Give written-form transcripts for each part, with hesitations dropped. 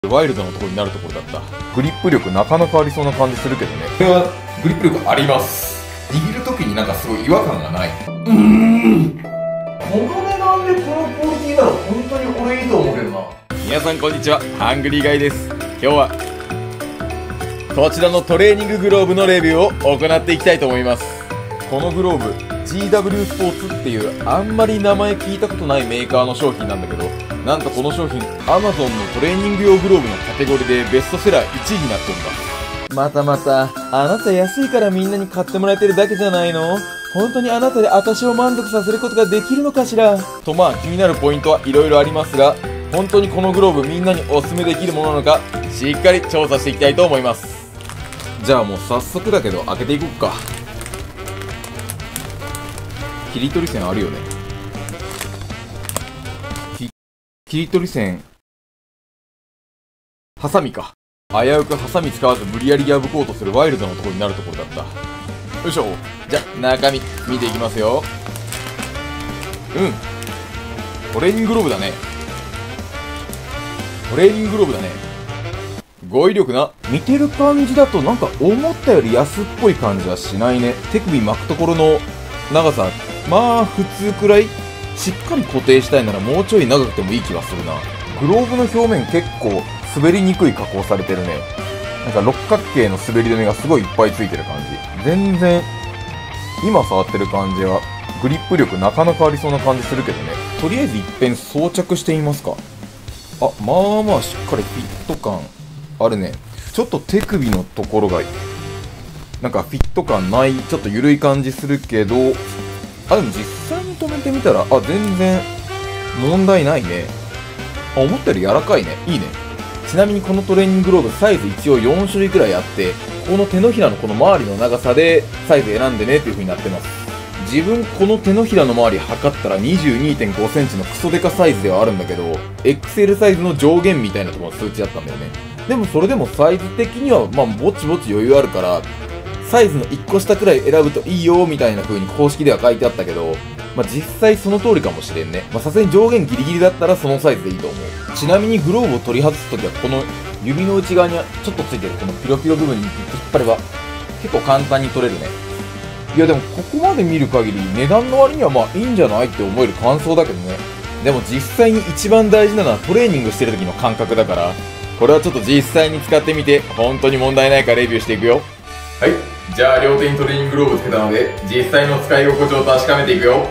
ワイルドなところになるところだった。グリップ力なかなかありそうな感じするけどね。これはグリップ力あります。握るときになんかすごい違和感がない。この値段でこのクオリティなら本当に俺いいと思うけどな。皆さんこんにちは、ハングリーガイです。今日はこちらのトレーニンググローブのレビューを行っていきたいと思います。このグローブ GW スポーツっていうあんまり名前聞いたことないメーカーの商品なんだけど、なんとこの商品 Amazon のトレーニング用グローブのカテゴリーでベストセラー1位になってるんだ。またあなた安いからみんなに買ってもらえてるだけじゃないの？本当にあなたで私を満足させることができるのかしらと、気になるポイントはいろいろありますが、本当にこのグローブみんなにおすすめできるものなのかしっかり調査していきたいと思います。じゃあもう早速だけど開けていこっか。切り取り線あるよね。切り取り線、ハサミか。危うくハサミ使わず無理やり破こうとするワイルドなところになるところだった。よいしょ。じゃあ中身見ていきますよ。トレーニンググローブだね。語彙力な。見てる感じだとなんか思ったより安っぽい感じはしないね。手首巻くところの長さ、普通くらい。しっかり固定したいならもうちょい長くてもいい気がするな。グローブの表面結構滑りにくい加工されてるね。なんか六角形の滑り止めがすごいいっぱいついてる感じ。全然今触ってる感じはグリップ力なかなかありそうな感じするけどね。とりあえず一遍装着してみますか。しっかりフィット感あるね。ちょっと手首のところがなんかフィット感ない、ちょっと緩い感じするけど、でも実際に止めてみたら全然問題ないね。思ったより柔らかいね。いいね。ちなみにこのトレーニンググローブサイズ一応4種類くらいあって、この手のひらのこの周りの長さでサイズ選んでねっていう風になってます。自分この手のひらの周り測ったら 22.5 センチのクソデカサイズではあるんだけど、 XL サイズの上限みたいなところの数値だったんだよね。でもそれでもサイズ的にはぼちぼち余裕あるから、サイズの1個下くらい選ぶといいよみたいな風に公式では書いてあったけど、実際その通りかもしれんね。さすがに上限ギリギリだったらそのサイズでいいと思う。ちなみにグローブを取り外すときはこの指の内側にちょっとついてるこのピロピロ部分に引っ張れば結構簡単に取れるね。いやでもここまで見る限り値段の割にはいいんじゃないって思える感想だけどね。でも実際に一番大事なのはトレーニングしてる時の感覚だから、これはちょっと実際に使ってみて本当に問題ないかレビューしていくよ。はい、じゃあ両手にトレーニンググローブつけたので実際の使い心地を確かめていくよ。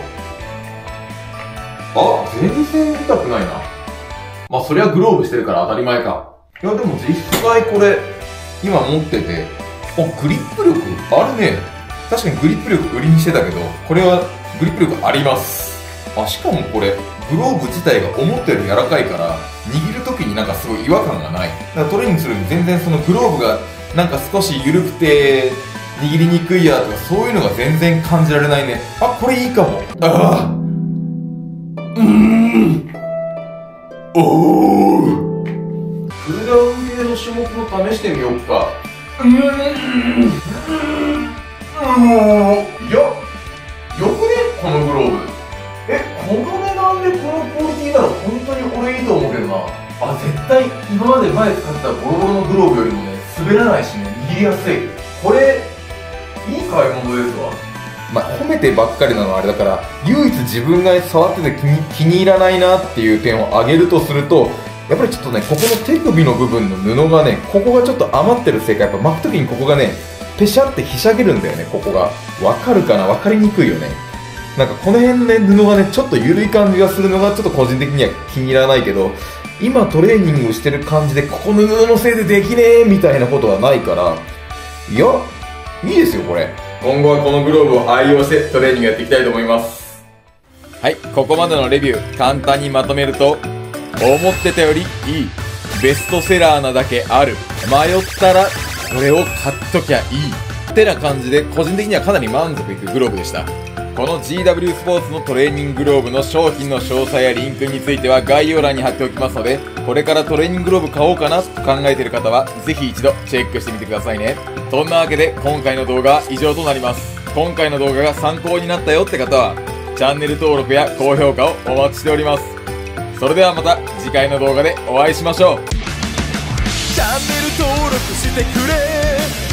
全然痛くないな。そりゃグローブしてるから当たり前か。いやでも実際これ今持ってて、グリップ力あるね。確かにグリップ力売りにしてたけど、これはグリップ力あります。しかもこれグローブ自体が思ったより柔らかいから、握るときになんかすごい違和感がない。だからトレーニングするに全然そのグローブがなんか少し緩くて握りにくいやとかそういうのが全然感じられないね。これいいかも。クールダウン系の種目も試してみようか。よくねこのグローブ。この値段でこのクオリティなら本当に俺いいと思うけどな。絶対今まで前使ってたボロボロのグローブよりもね、滑らないしね、握りやすい。これいい買い物ですわ。褒めてばっかりなのはあれだから、唯一自分が触ってて気に入らないなっていう点を挙げるとすると、やっぱりちょっとね、ここの手首の部分の布がね、ここがちょっと余ってるせいか、やっぱ巻くときにここがね、ペシャってひしゃげるんだよね、ここが。わかるかな？わかりにくいよね。なんかこの辺のね、布がね、ちょっと緩い感じがするのがちょっと個人的には気に入らないけど、今トレーニングしてる感じで、ここの布のせいでできねえみたいなことはないから、いや、いいですよ、これ。今後はこのグローブを愛用してトレーニングやっていきたいと思います。はい、ここまでのレビュー、簡単にまとめると、思ってたよりいい。ベストセラーなだけある。迷ったら、これを買っときゃいい。ってな感じで、個人的にはかなり満足いくグローブでした。この GW スポーツのトレーニンググローブの商品の詳細やリンクについては概要欄に貼っておきますので、これからトレーニンググローブ買おうかなと考えている方はぜひ一度チェックしてみてくださいね。そんなわけで今回の動画は以上となります。今回の動画が参考になったよって方はチャンネル登録や高評価をお待ちしております。それではまた次回の動画でお会いしましょう。 録してくれ